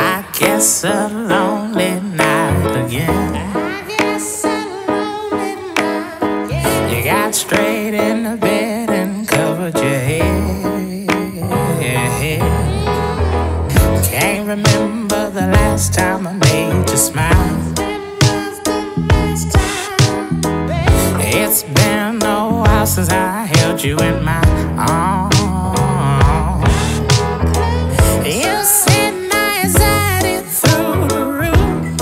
I guess a lonely night again. You got straight in the bed and covered your head. Can't remember the last time I made you smile. It's been a while since I held you in my arms. You sent my anxiety through the roof,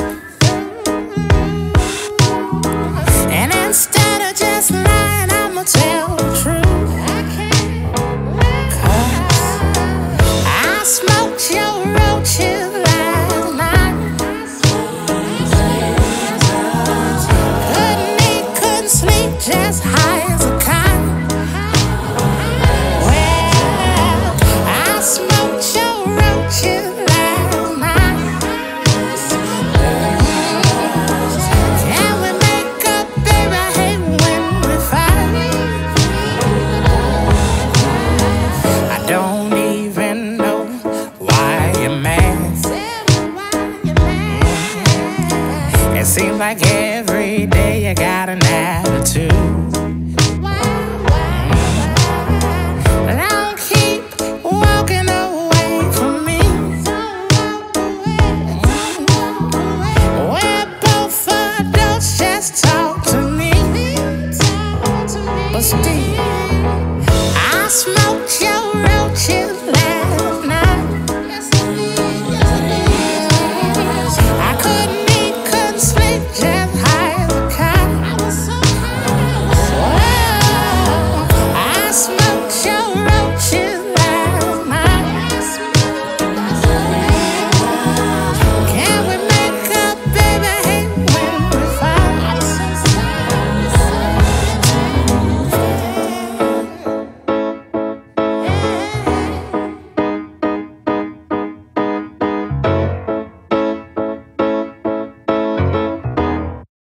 and instead of just lying, I'ma tell the truth. 'Cause I smoked your roaches last night. Couldn't eat, couldn't sleep, just high as a kite. Well, I smoked your roaches last night. Can we make up, baby? I hate when we fight. I don't even know why you're mad. It seems like every day you got an attitude. But don't keep walking away from me. We're both adults, just talk to me. But still